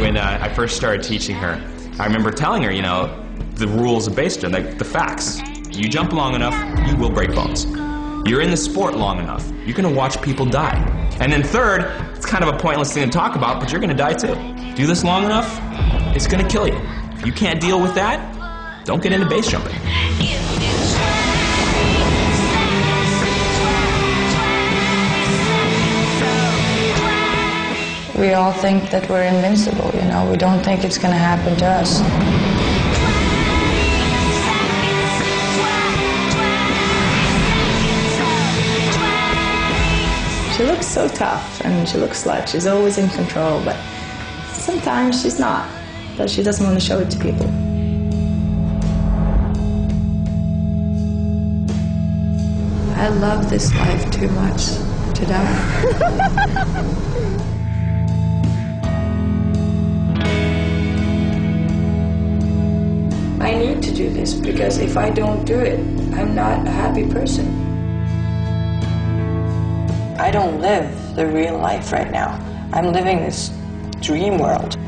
when I first started teaching her, I remember telling her, you know, the rules of base jumping, like the facts. You jump long enough, you will break bones. You're in the sport long enough, you're going to watch people die. And then third, it's kind of a pointless thing to talk about, but you're going to die too. Do this long enough, it's going to kill you. If you can't deal with that, don't get into base jumping. We all think that we're invincible, you know. We don't think it's going to happen to us. She looks so tough, and she looks like she's always in control, but sometimes she's not. But she doesn't want to show it to people. I love this life too much to die. I need to do this because if I don't do it, I'm not a happy person. I don't live the real life right now. I'm living this dream world.